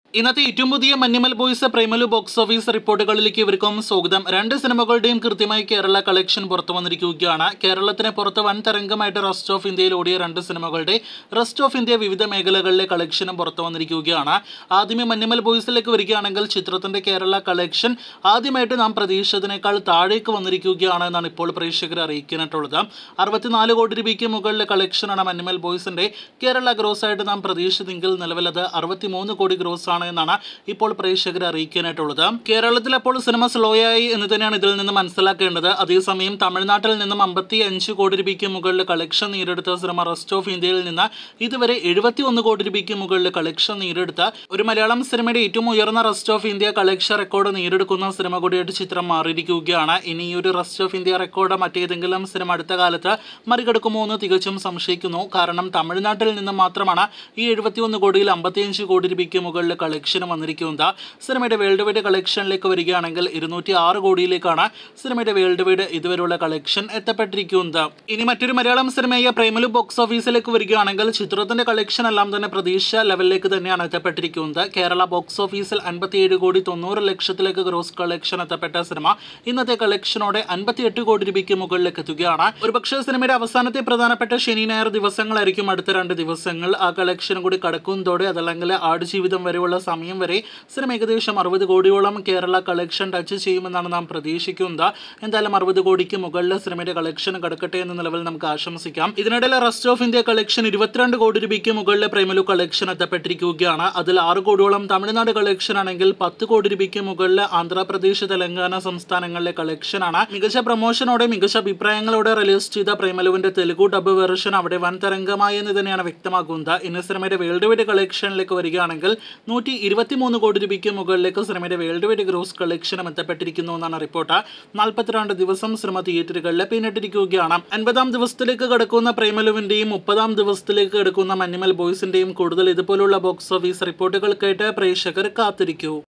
ഇന്നത്തെ ഏറ്റവും പുതിയ Manjummel boys Premalu box office റിപ്പോർട്ടുകളിലേക്ക് ഇവർക്കും സ്വാഗതം. രണ്ട് സിനിമകളുടെയും കൃത്യമായി കേരള കളക്ഷൻ പുറത്തു വന്നിരിക്കുകയാണ്. കേരളത്തിന് പുറത്ത് വൻ തരംഗമായിട്ട് റെസ്റ്റ് ഓഫ് ഇന്ത്യയിൽ ഓടിയ രണ്ട് സിനിമകളുടെ റെസ്റ്റ് ഓഫ് ഇന്ത്യ വിവിധ മേഖലകളിലെ കളക്ഷനും പുറത്തു വന്നിരിക്കുകയാണ്. ആദ്യമേ മഞ്ഞുമൽ ബോയ്സിലേക്ക് വരികയാണെങ്കിൽ ചിത്രത്തിന്റെ കേരള കളക്ഷൻ ആദ്യമായിട്ട് നാം പ്രതീക്ഷിച്ചതിനേക്കാൾ താഴേക്ക് വന്നിരിക്കുകയാണ് എന്നാണ് ഇപ്പോൾ പ്രേക്ഷകർ അറിയിക്കാനായിട്ടുള്ളത്. 64 കോടി രൂപയ്ക്ക് മുകളിലെ കളക്ഷനാണ് മഞ്ഞുമൽ ബോയ്സിന്റെ കേരള ഗ്രോസ് ആയിട്ട് നാം പ്രതീക്ഷിച്ചതെങ്കിൽ നിലവിൽ അത് 63 കോടി ഗ്രോസ് ആണ് എന്നാണ് ഇപ്പോൾ പ്രേക്ഷകരെ അറിയിക്കാനായിട്ടുള്ളത്. കേരളത്തിൽ അപ്പോൾ സിനിമ സ്ലോ ആയി എന്ന് തന്നെയാണ് ഇതിൽ നിന്ന് മനസ്സിലാക്കേണ്ടത്. അതേസമയം തമിഴ്നാട്ടിൽ നിന്നും 55 കോടി രൂപയ്ക്ക് മുകളിൽ കളക്ഷൻ നേടിയെടുത്ത സിനിമ റെസ്റ്റ് ഓഫ് ഇന്ത്യയിൽ നിന്ന് ഇതുവരെ 71 കോടി രൂപയ്ക്ക് മുകളിൽ കളക്ഷൻ നേടിയെടുത്ത ഒരു മലയാളം സിനിമയുടെ ഏറ്റവും ഉയർന്ന rest of India collection record നേടിയെടുക്കുന്ന സിനിമ കൂടിയായിട്ട് ചിത്രം മാറിയിരിക്കുകയാണ്. ഇനി ഈ ഒരു റെസ്റ്റ് ഓഫ് ഇന്ത്യ റെക്കോർഡ് മറ്റേതെങ്കിലും സിനിമ അടുത്ത കാലത്ത് മറികടക്കുമോ എന്ന് തികച്ചും സംശയിക്കുന്നു. കാരണം തമിഴ്നാട്ടിൽ നിന്ന് മാത്രമാണ് ഈ 71 കോടിയിൽ 55 കോടി രൂപയ്ക്ക് മുകളിൽ കളക്ഷൻ വന്നിരിക്കുന്നത്. സിനിമയുടെ വേൾഡ് വൈഡ് കളക്ഷനിലേക്ക് വരികയാണെങ്കിൽ 206 കോടിയിലേക്കാണ് സിനിമയുടെ വേൾഡ് വൈഡ് ഇതുവരെയുള്ള കളക്ഷൻ എത്തപ്പെട്ടിരിക്കുന്നത്. ഇനി മറ്റൊരു മലയാളം സിനിമയായ പ്രേമലു ബോക്സ് ഓഫീസിലേക്ക് വരികയാണെങ്കിൽ ചിത്രത്തിന്റെ കളക്ഷൻ എല്ലാം തന്നെ പ്രതീക്ഷ ലെവലിലേക്ക് തന്നെയാണ് എത്തപ്പെട്ടിരിക്കുന്നത്. കേരള ബോക്സ് ഓഫീസിൽ 57 കോടി 90 ലക്ഷത്തിലേക്ക് ഗ്രോസ് കളക്ഷൻ എത്തപ്പെട്ട സിനിമ ഇന്നത്തെ കളക്ഷനോടെ 58 കോടി രൂപയ്ക്ക് മുകളിലേക്ക് എത്തുകയാണ്. ഒരുപക്ഷെ സിനിമയുടെ അവസാനത്തെ പ്രധാനപ്പെട്ട ശനി ഞായർ ദിവസങ്ങളായിരിക്കും അടുത്ത 2 ദിവസങ്ങൾ. ആ കളക്ഷൻ കൂടി കടക്കുന്നതോടെ അതല്ലെങ്കിൽ ആടുജീവിതം വരെയുള്ള സമയം വരെ സിനിമ ഏകദേശം 60 കോടിയോളം കേരള കളക്ഷൻ ടച്ച് ചെയ്യുമെന്നാണ് നാം പ്രതീക്ഷിക്കുന്നത്. എന്തായാലും 60 കോടിക്ക് മുകളിൽ സിനിമയുടെ കളക്ഷൻ കടക്കട്ടെ എന്ന നിലവിൽ നമുക്ക് ആശംസിക്കാം. ഇതിനിടയിൽ റെസ്റ്റ് ഓഫ് ഇന്ത്യ കളക്ഷൻ 22 കോടി രൂപയ്ക്ക് മുകളിൽ പ്രേമലു കളക്ഷൻ എത്തപ്പെട്ടിരിക്കുകയാണ്. അതിൽ 6 കോടിയോളം തമിഴ്നാട് കളക്ഷൻ ആണെങ്കിൽ 10 കോടി രൂപയ്ക്ക് മുകളിൽ ആന്ധ്രാപ്രദേശ് തെലങ്കാന സംസ്ഥാനങ്ങളിലെ കളക്ഷനാണ്. മികച്ച പ്രൊമോഷനോടെ മികച്ച അഭിപ്രായങ്ങളോടെ റിലീസ് ചെയ്ത പ്രേമലുവിന്റെ തെലുഗു ഡബ് വെർഷൻ അവിടെ വൻ തരംഗമായി എന്ന് തന്നെയാണ് വ്യക്തമാക്കുന്നത്. ഇന്ന് സിനിമയുടെ വേൾഡ് വൈഡ് കളക്ഷനിലേക്ക് വരികയാണെങ്കിൽ 123 കോടി രൂപയ്ക്ക് മുകളിലേക്ക് സിനിമയുടെ വേൾഡ് വൈഡ് ഗ്രോസ് കളക്ഷനും എത്തപ്പെട്ടിരിക്കുന്നു എന്നാണ് റിപ്പോർട്ട്. 42 ദിവസം സിനിമ തിയേറ്ററുകളിൽ പിന്നിട്ടിരിക്കുകയാണ്. 50-ാം ദിവസത്തിലേക്ക് കടക്കുന്ന പ്രേമലുവിന്റെയും 30-ാം ദിവസത്തിലേക്ക് കടക്കുന്ന മഞ്ഞുമൽ ബോയ്സിന്റെയും കൂടുതൽ ഇതുപോലുള്ള ബോക്സ് ഓഫീസ് റിപ്പോർട്ടുകൾക്കായിട്ട് പ്രേക്ഷകർ കാത്തിരിക്കൂ.